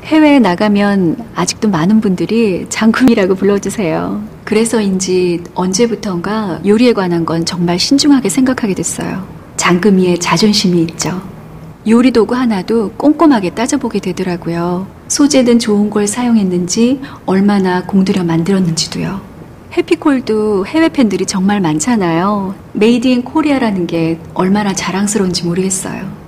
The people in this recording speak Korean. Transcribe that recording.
해외에 나가면 아직도 많은 분들이 장금이라고 불러주세요. 그래서인지 언제부턴가 요리에 관한 건 정말 신중하게 생각하게 됐어요. 장금이의 자존심이 있죠. 요리 도구 하나도 꼼꼼하게 따져보게 되더라고요. 소재는 좋은 걸 사용했는지, 얼마나 공들여 만들었는지도요. 해피콜도 해외 팬들이 정말 많잖아요. 메이드 인 코리아라는 게 얼마나 자랑스러운지 모르겠어요.